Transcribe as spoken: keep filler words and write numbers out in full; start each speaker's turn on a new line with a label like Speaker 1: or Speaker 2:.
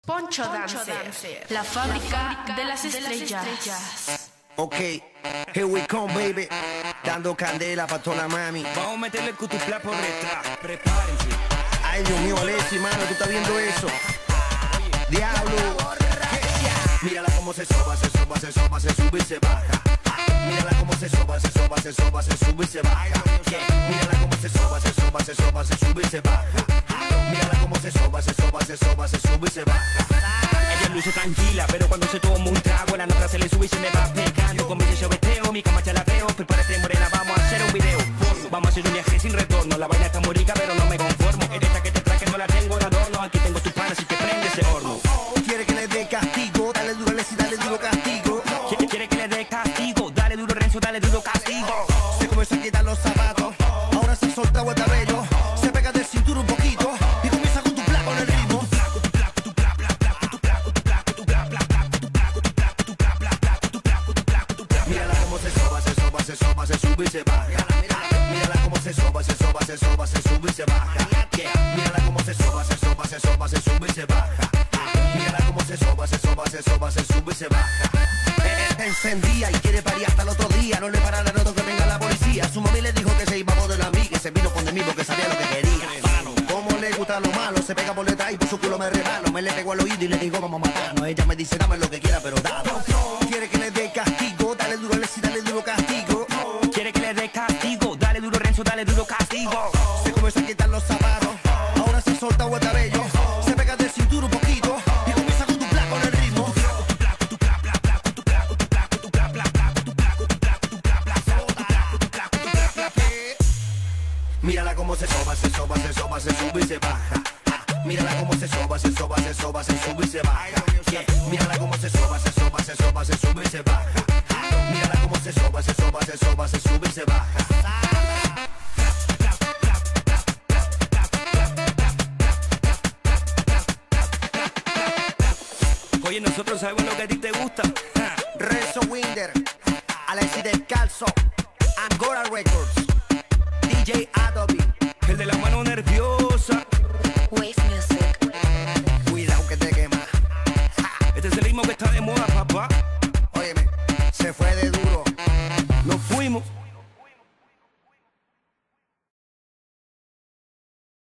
Speaker 1: Poncho Dancer, la fábrica de las estrellas.
Speaker 2: Ok, here we come, baby. Dando candela pa' toda la mami.
Speaker 3: Vamos a meterle el cutupla por detrás. Prepárense.
Speaker 2: Ay, Dios mío, Alexi, mano, tú estás viendo eso. Diablo. Mírala cómo se soba, se soba, se soba, se sube y se baja. Mírala cómo se soba, se soba, se soba, se sube y se baja. Mírala cómo se soba, se soba, se soba, se sube y se baja. Mírala cómo se soba, se soba, se soba, se sube y se baja.
Speaker 3: Ella luce tranquila, pero cuando se toma un trago, la nota se le sube y se me va pegando. Con mi choveteo, mi cama la veo. Prepárate, morena, vamos a hacer un video. Vamos a hacer un viaje sin retorno. La vaina está muy rica, pero no me conformo. Esta que te traje no la tengo de adorno. Aquí tengo tu pan, así que prende ese horno.
Speaker 2: Quiere que le dé castigo, dale duro, Alexi, dale duro castigo.
Speaker 3: Quiere que le dé castigo, dale duro, Renzo, dale duro castigo.
Speaker 2: Se comenzó a quitar los zapatos, ahora se solta el cabello. Se pega del cinturón un poquito y comienza con tu plato con el ritmo. Mírala cómo se soba, se soba, se soba, se sube y se baja. Mírala cómo se soba, se soba, se soba, se sube y se baja. Mírala cómo se soba, se soba, se soba, se sube y se baja. Mírala cómo se soba, se soba, se soba, se sube y se baja. Está encendida y quiere parir hasta el otro día. No le para la nota que venga la policía. Su mami le dijo que se iba a poder a mí, que se vino con de mí porque sabía lo que quería. Como le gusta lo malo, se pega por detrás y por su culo me regalo. Me le pego al oído y le digo vamos a matarnos. Ella me dice dame lo que quiera pero dame. Quiere que le dé castigo, dale duro, Alexi, dale duro castigo.
Speaker 3: Quiere que le dé castigo, dale duro, Renzo, dale duro castigo.
Speaker 2: Se comenzó a quitar los zapatos, ahora se solta el cabello. Se pega del cinturón un poquito y comienza con tu plato con el ritmo. Mírala cómo se soba, se soba, se soba, se sube y se baja. Mírala cómo se soba, se soba, se soba, se sube y se baja. Mírala cómo se soba, se soba, se soba, se sube y se baja. Mírala cómo se soba, se soba, se soba, se sube y se baja.
Speaker 3: Oye, nosotros sabemos lo que a ti te gusta.
Speaker 2: Renzo Winder, Alexi Descalzo, Angora Records, D J Adobe,
Speaker 3: El de la mano nerviosa.
Speaker 1: Wave Music.
Speaker 2: cuidado que te quema.
Speaker 3: Este es el ritmo que está de moda, papá.
Speaker 2: Óyeme, se fue de duro.